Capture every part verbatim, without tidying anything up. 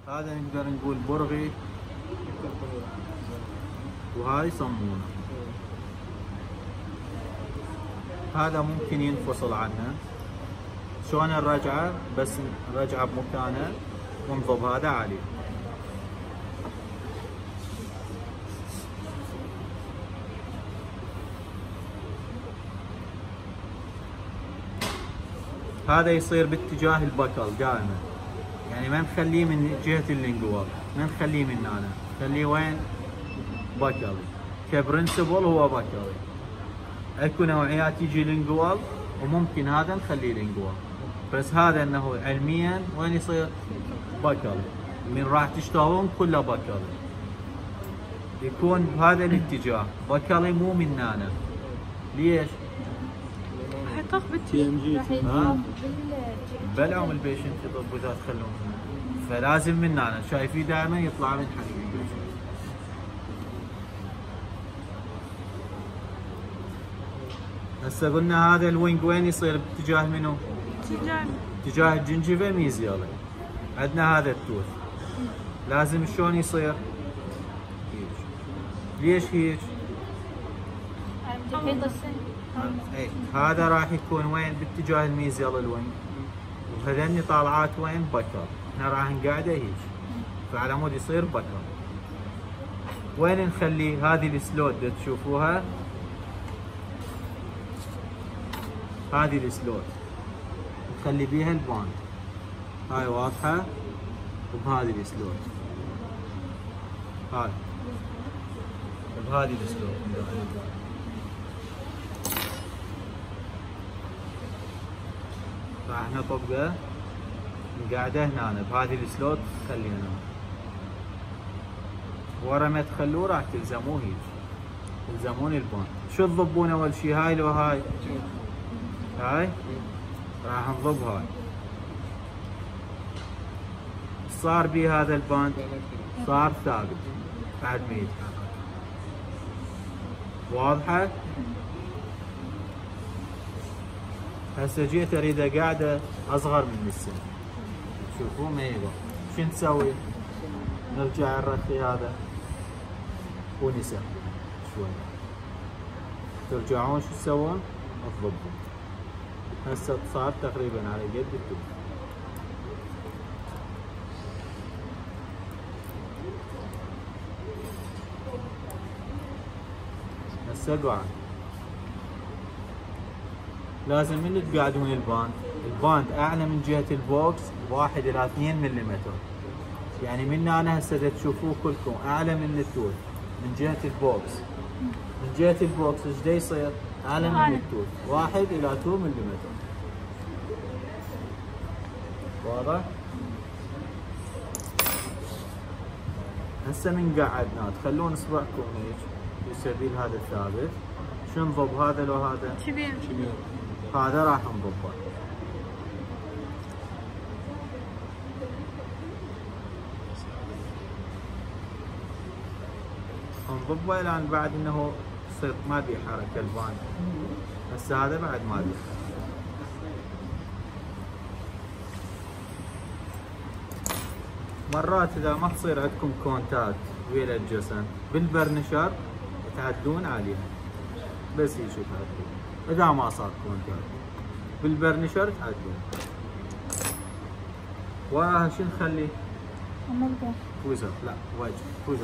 هذا نقدر نقول برغي وهاي صمونه. هذا ممكن ينفصل عنه. شلون الرجعه؟ بس نرجعه بمكانه ونضب هذا عليه. هذا يصير باتجاه البكل دائما، يعني ما نخليه من جهه اللينجوال، ما نخليه من هنا، نخليه وين؟ بكلي. كبرنسبل هو بكلي. اكو نوعيات يجي لينجوال وممكن هذا نخليه لينجوال، بس هذا انه علميا وين يصير؟ بكلي. من راح تشتغلون كله بكلي، يكون بهذا الاتجاه بكلي مو من هنا. ليش؟ راح يطخ بالتي راح يطخ بلعهم البيشنت يطب اذا تخلون، فلازم من هنا. شايفيه دائما يطلع من حليب البيشنت. هسه قلنا هذا الوينج وين يصير؟ باتجاه منو؟ اتجاه اتجاه الجنجفه ميزياله. عندنا هذا التوث لازم شلون يصير؟ هيج. ليش هيج؟ تحيط السن. اي هذا راح يكون وين؟ باتجاه الميزيال الوينج، وهذني طالعات وين؟ بكر. احنا راح نقعده هيج، فعلى مود يصير بكر. وين نخلي هذه السلوت تشوفوها؟ هذه السلوت نخلي بيها الباند، هاي واضحة، وبهذه السلوت، هاي بهذه السلوت. راح نطبقه نقعده هنا بهذه السلوت، خلينا ورا ما تخلوه راح تلزموه هيج، تلزمون الباند. شو تضبون اول شي؟ هاي لو هاي؟ هاي راح نضب هاي. صار بي هذا الباند؟ صار ثابت بعد ما يتحرك. واضحة؟ هسه جيت اريد قاعدة اصغر من السن، شوفوا ما يبغى. شو نسوي؟ نرجع نرخي هذا ونسى شوي. ترجعون شو تسوون؟ تضبون. هسه صار تقريبا على قد التوب. هسه قاعد لازم من تقعدون الباند، الباند اعلى من جهه البوكس بواحد الى اثنين مليمتر، يعني من هنا هسه تشوفوه كلكم اعلى من التوث من جهه البوكس. من جهه البوكس ايش دا يصير؟ اعلى من التوث واحد الى اثنين مليمتر. واضح؟ هسه من قعدنا تخلون اصبعكم هيك في سبيل هذا الثابت. شو نضب؟ هذا لو هذا؟ كبير. هذا راح نضبه. نضبه الان بعد انه صرت ما بي حركه الباند. هسه هذا بعد ما بي. مرات اذا ما تصير عندكم كونتاكت ويا الجسم بالبرنشر تعدون عليها، بس هيك تعدون. اذا ما صار كونتاكت بالبرنشر تعدون. وراها شو نخلي؟ الملقى. وزر، لا وجه، وزر.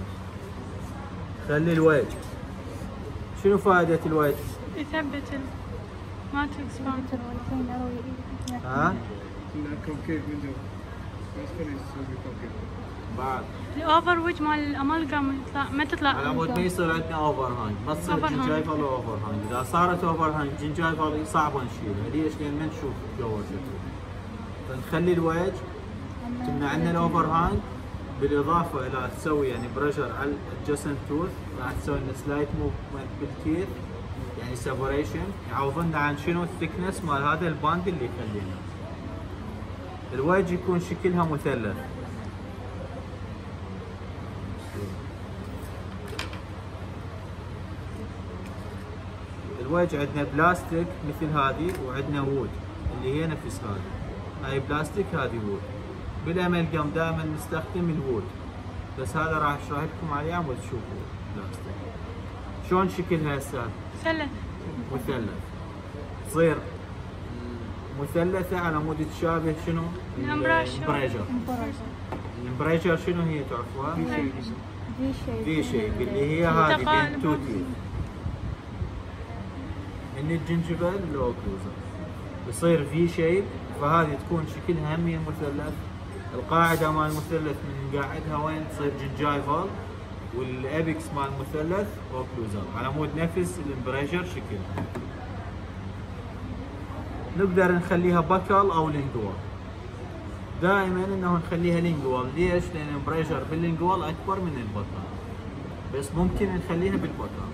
خلي الوجه. شنو فائدة الوجه؟ يثبت ال ما تكسبان. ها؟ كونكيف من جوا. بس خليه يسوي كونكيف. بعد الاوفر ويج مال الامالجا ما تطلع ما تطلع. على مود ما يصير عندنا اوفر هانج، ما تصير جنجايفه ولا اوفر هانج. اذا صارت اوفر هانج جنجايفه صعبه نشيلها. ليش؟ لان ما نشوف جوا شكله. فنخلي الوجه تمنع عندنا الاوفر هانج، بالاضافه الى تسوي يعني بريشر على الجسم توث، راح تسوي لنا سلايت موفمنت بالتيث، يعني سيبريشن، يعوضنا عن شنو؟ الثكنس مال هذا الباند اللي يخلينا. الوجه يكون شكلها مثلث. الوجه عندنا بلاستيك مثل هذه، وعندنا وود اللي هي نفس هذه. هاي بلاستيك هذه وود. بالاملجم دائما نستخدم الوود، بس هذا راح اشرح لكم عليه وتشوفوا بلاستيك. شلون شكلها هسه؟ مثلث. مثلث. تصير مثلثة على مود تشابه شنو؟ الامبريجر. الامبريجر شنو هي تعرفوها؟ في شيء في شيء اللي هي هذه بين تو تيث. من الجنجبل لوكلوزر يصير في شيب، فهذه تكون شكلها هم هي مثلث. القاعدة مال المثلث من قاعدها وين تصير جنجايفال، والابيكس مال المثلث اوكلوزر على مود نفس الامبريجر شكلها. نقدر نخليها بكل او لينجوال. دائما انه نخليها لينجوال، ليش؟ لان الامبريجر باللينجوال اكبر من البكل، بس ممكن نخليها بالبكل.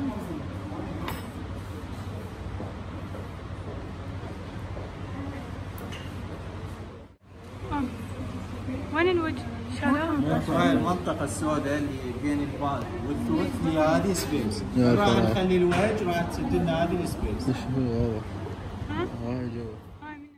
وين الوجه؟ شالوها؟ هاي المنطقة السوداء اللي بين البال والثوث هي هذه سبيس. راح نخلي الوجه راح تسد لنا هذه السبيس. ايش هو هذا؟ ها؟ هاي جوا. هاي من-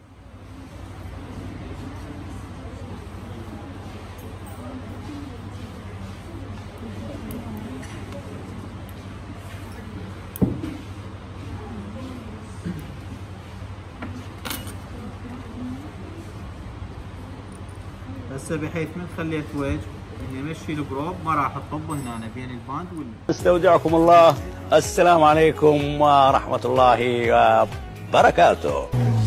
هسه بحيث من خليت وجه اني امشي البروب ما راح اطب هنا بين الباند وال استودعكم الله. السلام عليكم ورحمة الله وبركاته.